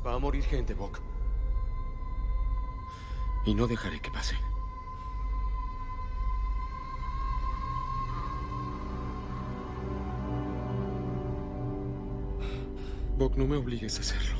Va a morir gente, Bok. Y no dejaré que pase. Bok, no me obligues a hacerlo.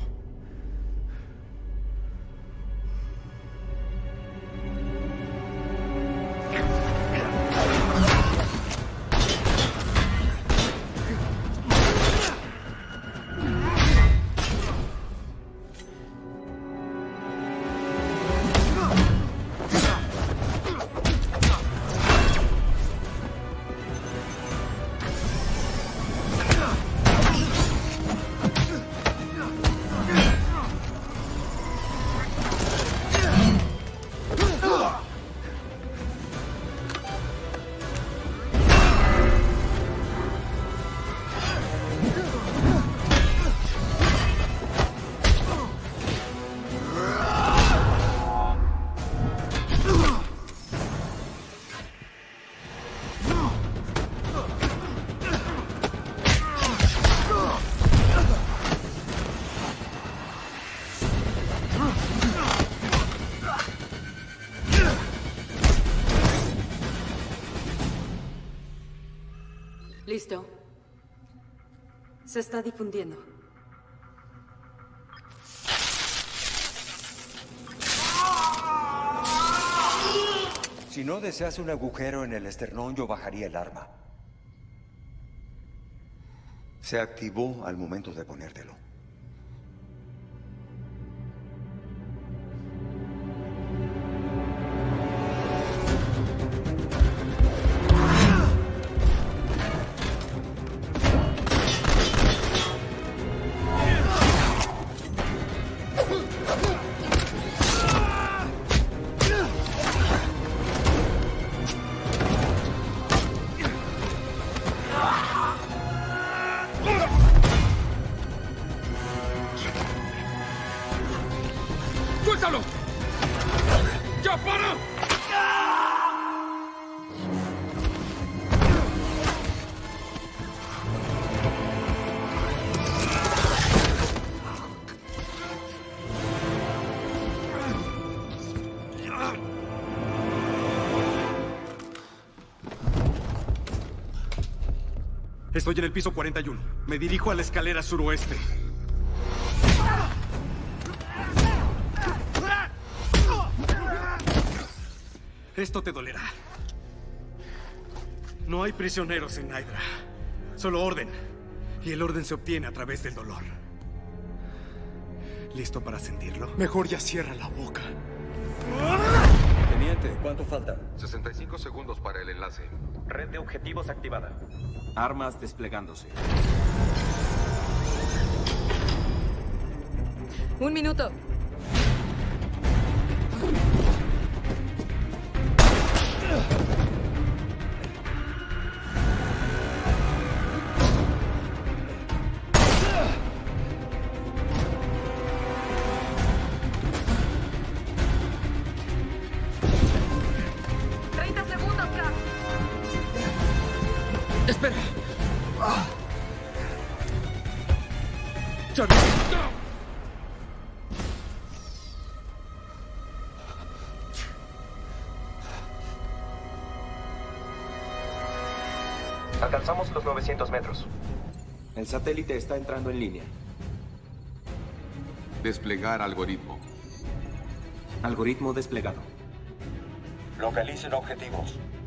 Listo. Se está difundiendo. Si no deseas un agujero en el esternón, yo bajaría el arma. Se activó al momento de ponértelo. ¡Suéltalo! ¡Ya para! Estoy en el piso 41. Me dirijo a la escalera suroeste. Esto te dolerá. No hay prisioneros en Hydra. Solo orden. Y el orden se obtiene a través del dolor. ¿Listo para sentirlo? Mejor ya cierra la boca. Teniente, ¿cuánto falta? 65 segundos para el enlace. Red de objetivos activada. Armas desplegándose. 1 minuto. ¡Espera! ¡Charlie! Alcanzamos los 900 metros. El satélite está entrando en línea. Desplegar algoritmo. Algoritmo desplegado. Localicen objetivos.